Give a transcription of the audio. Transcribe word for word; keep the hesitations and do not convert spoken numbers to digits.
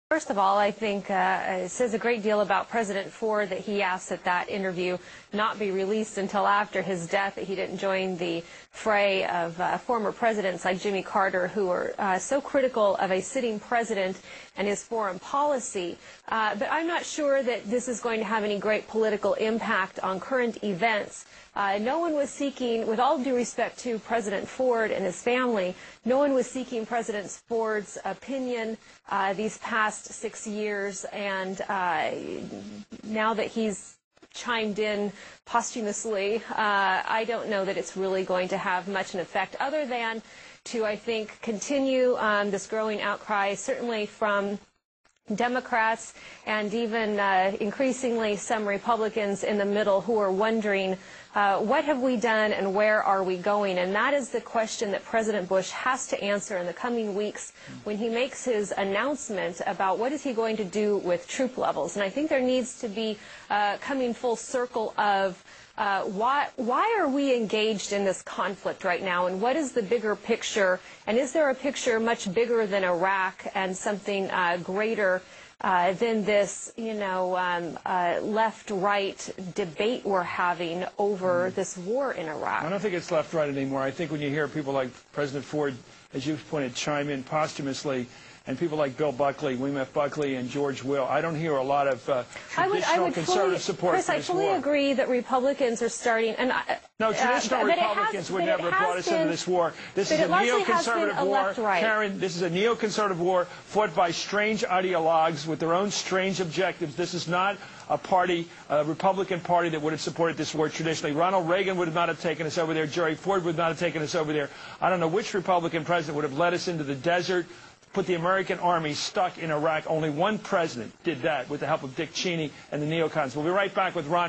First of all, I think uh, it says a great deal about President Ford that he asked that that interview not be released until after his death, that he didn't join the fray of uh, former presidents like Jimmy Carter, who were uh, so critical of a sitting president and his foreign policy. Uh, but I'm not sure that this is going to have any great political impact on current events. Uh, no one was seeking, with all due respect to President Ford and his family, no one was seeking President Ford's opinion uh, these past six years. And uh, now that he's chimed in posthumously, uh, I don't know that it's really going to have much an effect other than to, I think, continue um, this growing outcry, certainly from Democrats and even uh, increasingly some Republicans in the middle who are wondering, uh, what have we done and where are we going? And that is the question that President Bush has to answer in the coming weeks when he makes his announcement about what is he going to do with troop levels. And I think there needs to be uh, coming full circle of Uh, why, why are we engaged in this conflict right now, and what is the bigger picture, and is there a picture much bigger than Iraq and something uh, greater uh, than this, you know, um, uh, left-right debate we're having over mm. this war in Iraq? I don't think it's left-right anymore. I think when you hear people like President Ford, as you've pointed, chime in posthumously, and people like Bill Buckley, William F. Buckley, and George Will, I don't hear a lot of uh, traditional I would, I would conservative fully, support Chris, for this I fully war. agree that Republicans are starting. And I, no, traditional uh, Republicans has, would never have brought us been, into this war. This is a neoconservative war, right. Karen. This is a neoconservative war fought by strange ideologues with their own strange objectives. This is not a party, a Republican Party that would have supported this war traditionally. Ronald Reagan would not have taken us over there. Jerry Ford would not have taken us over there. I don't know which Republican president would have led us into the desert, put the American army stuck in Iraq. Only one president did that with the help of Dick Cheney and the neocons. We'll be right back with Ron.